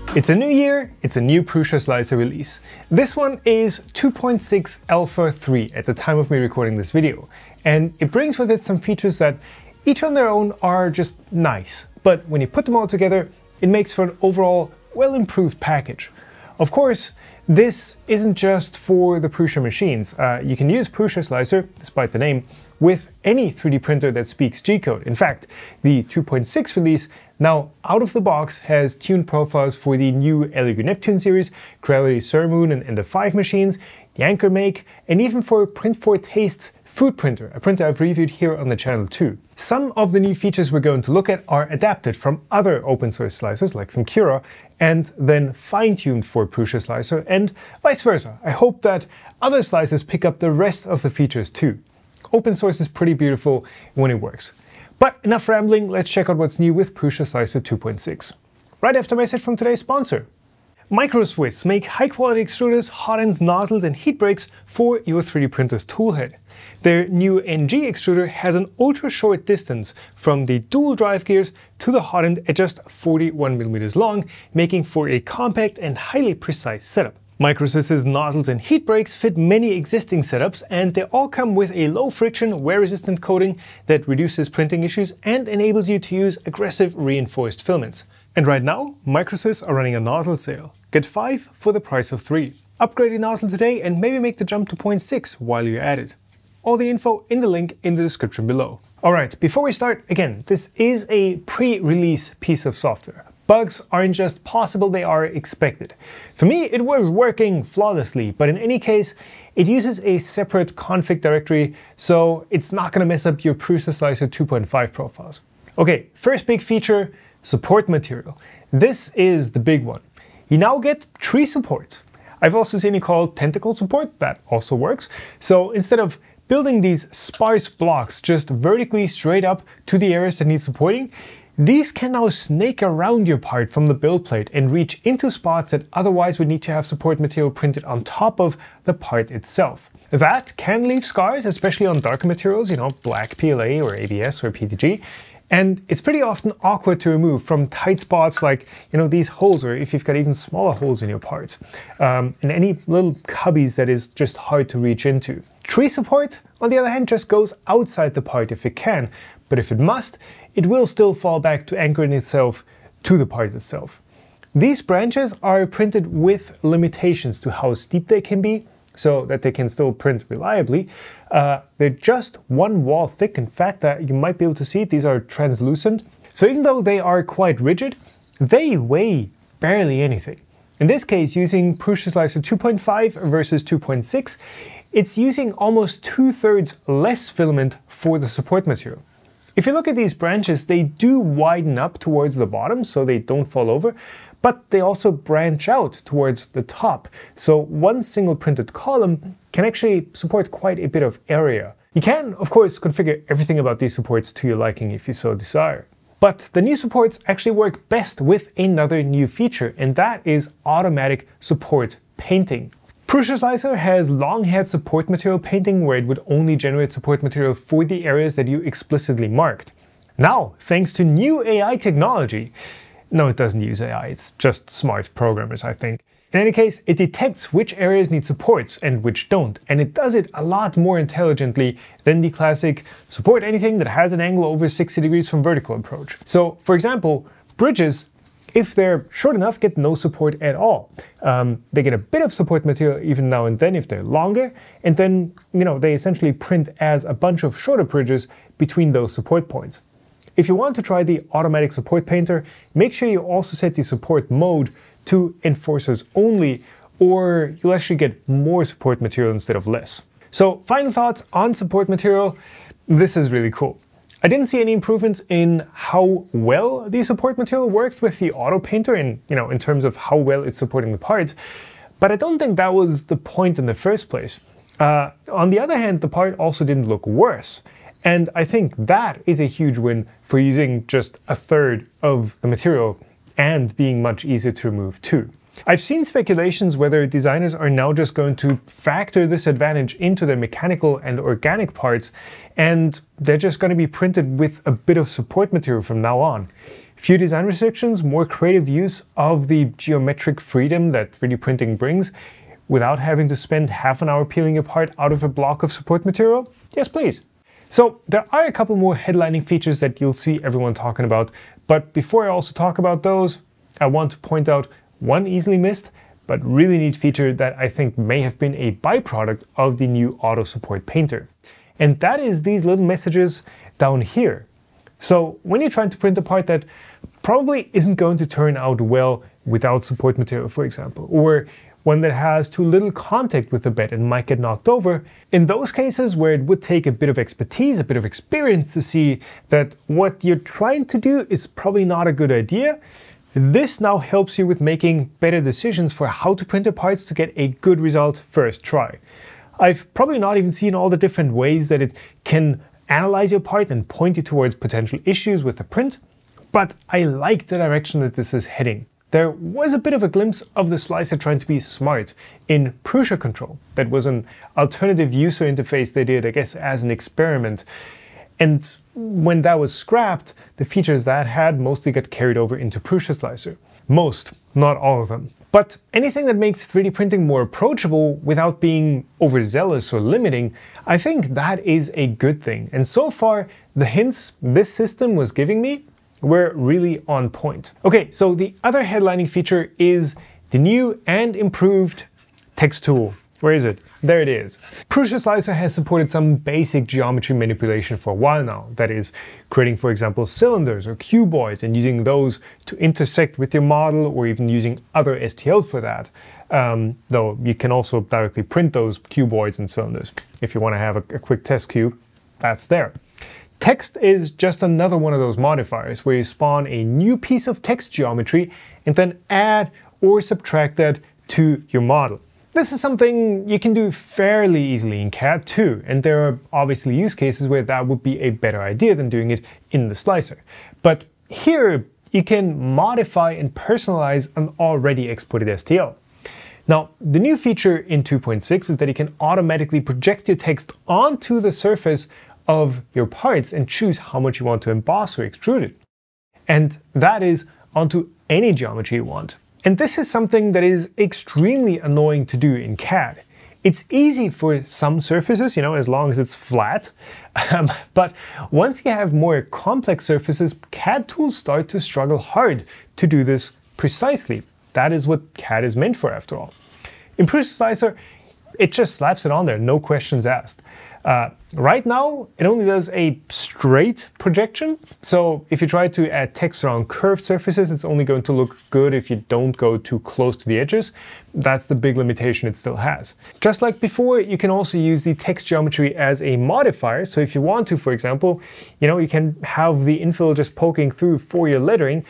It's a new year, it's a new PrusaSlicer release. This one is 2.6 Alpha 3 at the time of me recording this video, and it brings with it some features that each on their own are just nice, but when you put them all together, it makes for an overall well-improved package. Of course, this isn't just for the Prusa machines. You can use PrusaSlicer, despite the name, with any 3D printer that speaks G-code. In fact, the 2.6 release now out of the box has tuned profiles for the new LEGO Neptune series, Creality Surmoon and the 5 machines, the Anchor Make, and even for Print4Taste's food printer, a printer I've reviewed here on the channel too. Some of the new features we're going to look at are adapted from other open source slicers like from Cura and then fine-tuned for PrusaSlicer and vice versa. I hope that other slicers pick up the rest of the features too. Open source is pretty beautiful when it works. But enough rambling, let's check out what's new with PrusaSlicer 2.6. Right after a message from today's sponsor. MicroSwiss make high-quality extruders, hot ends, nozzles and heat breaks for your 3D printer's toolhead. Their new NG extruder has an ultra-short distance from the dual drive gears to the hot end at just 41mm long, making for a compact and highly precise setup. MicroSwiss's nozzles and heat breaks fit many existing setups, and they all come with a low-friction, wear-resistant coating that reduces printing issues and enables you to use aggressive reinforced filaments. And right now, MicroSwiss are running a nozzle sale. Get 5 for the price of 3. Upgrade your nozzle today and maybe make the jump to 0.6 while you're at it. All the info in the link in the description below. Alright, before we start, again, this is a pre-release piece of software. Bugs aren't just possible, they are expected. For me, it was working flawlessly, but in any case, it uses a separate config directory, so it's not going to mess up your PrusaSlicer 2.5 profiles. Okay, first big feature, support material. This is the big one. You now get tree supports. I've also seen it called tentacle support, that also works. So instead of building these sparse blocks just vertically straight up to the areas that need supporting, these can now snake around your part from the build plate and reach into spots that otherwise would need to have support material printed on top of the part itself. That can leave scars, especially on darker materials, black PLA or ABS or PETG. And it's pretty often awkward to remove from tight spots like, these holes, or if you've got even smaller holes in your parts. And any little cubbies that is just hard to reach into. Tree support, on the other hand, just goes outside the part if it can, but if it must, it will still fall back to anchoring itself to the part itself. These branches are printed with limitations to how steep they can be, so that they can still print reliably. They're just one wall thick. In fact, you might be able to see it. These are translucent. So even though they are quite rigid, they weigh barely anything. In this case, using PrusaSlicer 2.5 versus 2.6, it's using almost 2/3 less filament for the support material. If you look at these branches, they do widen up towards the bottom so they don't fall over, but they also branch out towards the top. So one single printed column can actually support quite a bit of area. You can, of course, configure everything about these supports to your liking if you so desire. But the new supports actually work best with another new feature, and that is automatic support painting. PrusaSlicer has long had support material painting where it would only generate support material for the areas that you explicitly marked. Now, thanks to new AI technology, no, it doesn't use AI, it's just smart programmers, I think. In any case, it detects which areas need supports and which don't, and it does it a lot more intelligently than the classic support anything that has an angle over 60 degrees from vertical approach. So, for example, bridges, if they're short enough, get no support at all. They get a bit of support material even now and then if they're longer, and then, they essentially print as a bunch of shorter bridges between those support points. If you want to try the automatic support painter, make sure you also set the support mode to enforcers only, or you'll actually get more support material instead of less. So, final thoughts on support material. This is really cool. I didn't see any improvements in how well the support material works with the auto painter in terms of how well it's supporting the parts, but I don't think that was the point in the first place. On the other hand, the part also didn't look worse. And I think that is a huge win for using just 1/3 of the material and being much easier to remove too. I've seen speculations whether designers are now just going to factor this advantage into their mechanical and organic parts, and they're just going to be printed with a bit of support material from now on. Few design restrictions, more creative use of the geometric freedom that 3D printing brings without having to spend half an hour peeling a part out of a block of support material? Yes, please. So there are a couple more headlining features that you'll see everyone talking about, but before I also talk about those, I want to point out one easily missed but really neat feature that I think may have been a byproduct of the new auto support painter. And that is these little messages down here. So when you're trying to print a part that probably isn't going to turn out well without support material, for example, or one that has too little contact with the bed and might get knocked over, in those cases where it would take a bit of expertise, a bit of experience to see that what you're trying to do is probably not a good idea, this now helps you with making better decisions for how to print your parts to get a good result first try. I've probably not even seen all the different ways that it can analyze your part and point you towards potential issues with the print, but I like the direction that this is heading. There was a bit of a glimpse of the slicer trying to be smart in Prusa Control. That was an alternative user interface they did, I guess, as an experiment. And when that was scrapped, the features that had mostly got carried over into PrusaSlicer. Most, not all of them. But anything that makes 3D printing more approachable without being overzealous or limiting, I think that is a good thing. And so far, the hints this system was giving me were really on point. Okay, so the other headlining feature is the new and improved text tool. Where is it? There it is. PrusaSlicer has supported some basic geometry manipulation for a while now. That is, creating, for example, cylinders or cuboids and using those to intersect with your model, or even using other STL for that. Though you can also directly print those cuboids and cylinders. If you want to have a quick test cube, that's there. Text is just another one of those modifiers where you spawn a new piece of text geometry and then add or subtract that to your model. This is something you can do fairly easily in CAD too, and there are obviously use cases where that would be a better idea than doing it in the slicer. But here you can modify and personalize an already exported STL. Now, the new feature in 2.6 is that you can automatically project your text onto the surface of your parts and choose how much you want to emboss or extrude it. And that is onto any geometry you want. And this is something that is extremely annoying to do in CAD. It's easy for some surfaces, as long as it's flat. But once you have more complex surfaces, CAD tools start to struggle hard to do this precisely. That is what CAD is meant for, after all. In PrusaSlicer, it just slaps it on there, no questions asked. Right now, it only does a straight projection. So if you try to add text around curved surfaces, it's only going to look good if you don't go too close to the edges. That's the big limitation it still has. Just like before, you can also use the text geometry as a modifier. So if you want to, for example, you can have the infill just poking through for your lettering.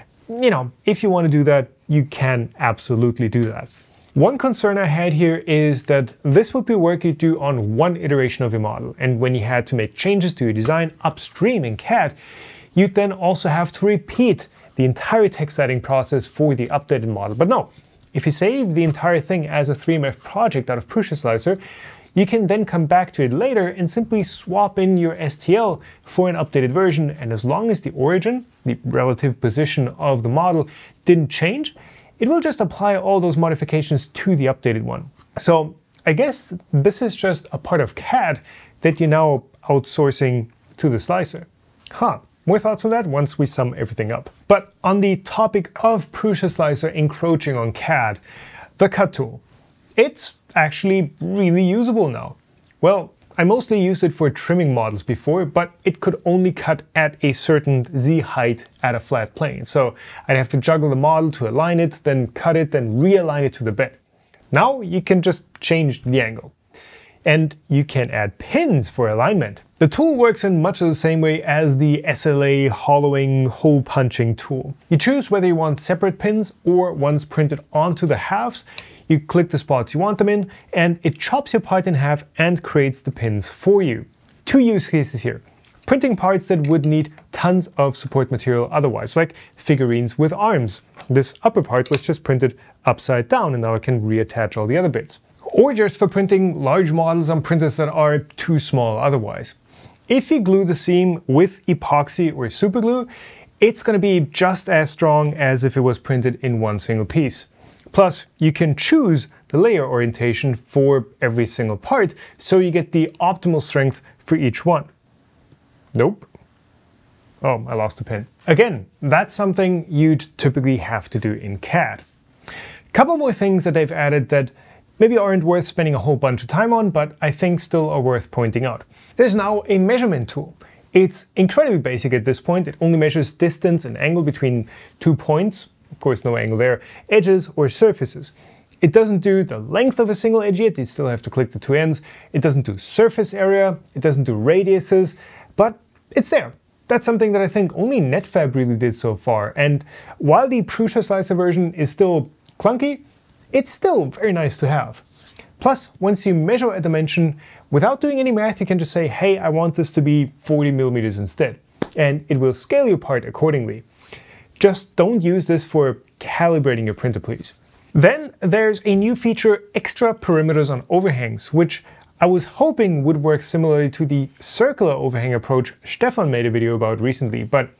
If you want to do that, you can absolutely do that. One concern I had here is that this would be work you do on one iteration of your model, and when you had to make changes to your design upstream in CAD, you'd then also have to repeat the entire text editing process for the updated model. But no, if you save the entire thing as a 3MF project out of PrusaSlicer, you can then come back to it later and simply swap in your STL for an updated version, and as long as the origin, the relative position of the model, didn't change, it will just apply all those modifications to the updated one. So I guess this is just a part of CAD that you're now outsourcing to the slicer. More thoughts on that once we sum everything up. But on the topic of PrusaSlicer encroaching on CAD, the cut tool. It's actually really usable now. Well, I mostly used it for trimming models before, but it could only cut at a certain Z height at a flat plane. So I'd have to juggle the model to align it, then cut it, then realign it to the bed. Now you can just change the angle. And you can add pins for alignment. The tool works in much of the same way as the SLA hollowing hole punching tool. You choose whether you want separate pins or ones printed onto the halves. You click the spots you want them in, and it chops your part in half and creates the pins for you. Two use cases here. Printing parts that would need tons of support material otherwise, like figurines with arms. This upper part was just printed upside down, and now I can reattach all the other bits. Or just for printing large models on printers that are too small otherwise. If you glue the seam with epoxy or superglue, it's going to be just as strong as if it was printed in one single piece. Plus, you can choose the layer orientation for every single part, so you get the optimal strength for each one. Nope. Oh, I lost a pin. Again, that's something you'd typically have to do in CAD. Couple more things that they've added that maybe aren't worth spending a whole bunch of time on, but I think still are worth pointing out. There's now a measurement tool. It's incredibly basic at this point. It only measures distance and angle between 2 points. Of course, no angle there, edges or surfaces. It doesn't do the length of a single edge yet, you still have to click the two ends. It doesn't do surface area, it doesn't do radiuses, but it's there. That's something that I think only Netfab really did so far, and while the PrusaSlicer version is still clunky, it's still very nice to have. Plus, once you measure a dimension, without doing any math, you can just say, hey, I want this to be 40 millimeters instead, and it will scale your part accordingly. Just don't use this for calibrating your printer, please. Then there's a new feature, extra perimeters on overhangs, which I was hoping would work similarly to the circular overhang approach Stefan made a video about recently, but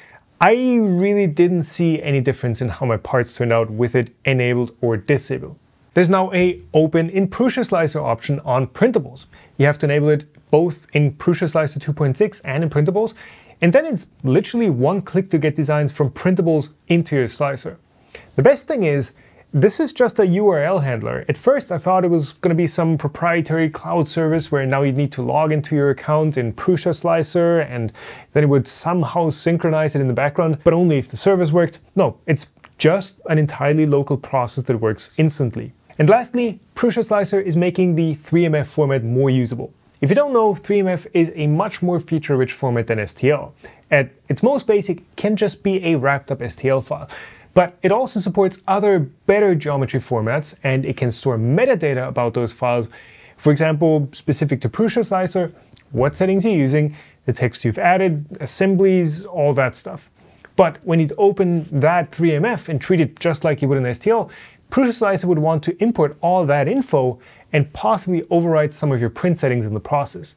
I really didn't see any difference in how my parts turned out with it enabled or disabled. There's now a Open in PrusaSlicer option on printables. You have to enable it both in PrusaSlicer 2.6 and in printables, and then it's literally one click to get designs from printables into your slicer. The best thing is, this is just a URL handler. At first I thought it was going to be some proprietary cloud service where now you'd need to log into your account in PrusaSlicer and then it would somehow synchronize it in the background, but only if the service worked. No, it's just an entirely local process that works instantly. And lastly, PrusaSlicer is making the 3MF format more usable. If you don't know, 3MF is a much more feature-rich format than STL. At its most basic, it can just be a wrapped up STL file. But it also supports other better geometry formats, and it can store metadata about those files. For example, specific to PrusaSlicer, what settings you're using, the text you've added, assemblies, all that stuff. But when you'd open that 3MF and treat it just like you would in STL, PrusaSlicer would want to import all that info and possibly overwrite some of your print settings in the process.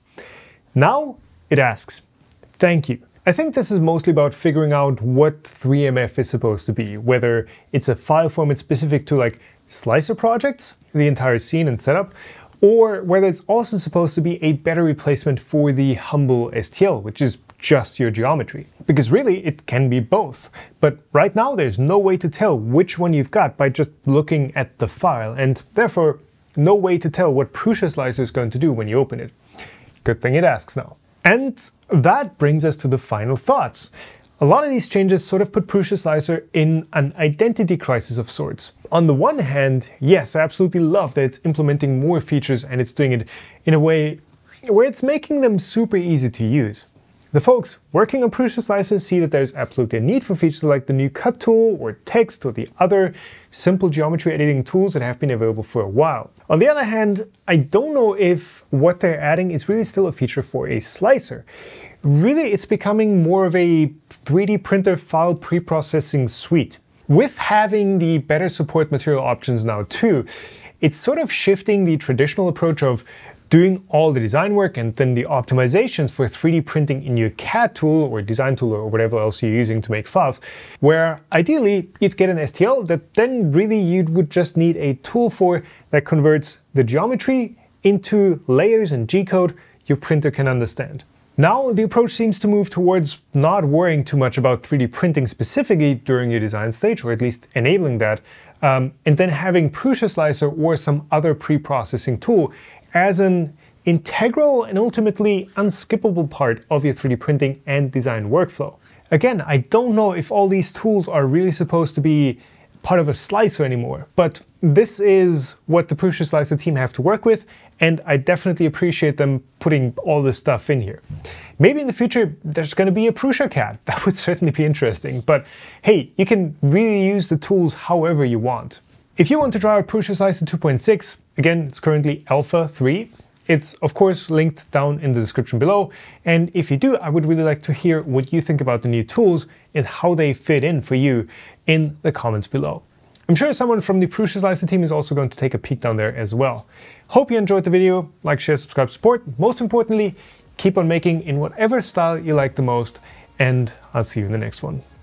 Now it asks, thank you. I think this is mostly about figuring out what 3MF is supposed to be, whether it's a file format specific to like slicer projects, the entire scene and setup, or whether it's also supposed to be a better replacement for the humble STL, which is just your geometry. Because really it can be both. But right now there's no way to tell which one you've got by just looking at the file, and therefore no way to tell what PrusaSlicer is going to do when you open it. Good thing it asks now. And that brings us to the final thoughts. A lot of these changes sort of put PrusaSlicer in an identity crisis of sorts. On the one hand, yes, I absolutely love that it's implementing more features and it's doing it in a way where it's making them super easy to use. The folks working on PrusaSlicer see that there's absolutely a need for features like the new cut tool or text or the other simple geometry editing tools that have been available for a while. On the other hand, I don't know if what they're adding is really still a feature for a slicer. Really, it's becoming more of a 3D printer file pre-processing suite. With having the better support material options now too, it's sort of shifting the traditional approach of doing all the design work and then the optimizations for 3D printing in your CAD tool or design tool or whatever else you're using to make files, where ideally you'd get an STL that then really you would just need a tool for that converts the geometry into layers and G-code your printer can understand. Now the approach seems to move towards not worrying too much about 3D printing specifically during your design stage, or at least enabling that, and then having PrusaSlicer or some other pre-processing tool as an integral and ultimately unskippable part of your 3D printing and design workflow. Again, I don't know if all these tools are really supposed to be part of a slicer anymore, but this is what the PrusaSlicer team have to work with, and I definitely appreciate them putting all this stuff in here. Maybe in the future there's going to be a PrusaCAD. That would certainly be interesting, but hey, you can really use the tools however you want. If you want to try out PrusaSlicer 2.6, again, it's currently Alpha 3. It's of course linked down in the description below, and if you do, I would really like to hear what you think about the new tools and how they fit in for you in the comments below. I'm sure someone from the PrusaSlicer team is also going to take a peek down there as well. Hope you enjoyed the video. Like, share, subscribe, support. Most importantly, keep on making in whatever style you like the most, and I'll see you in the next one.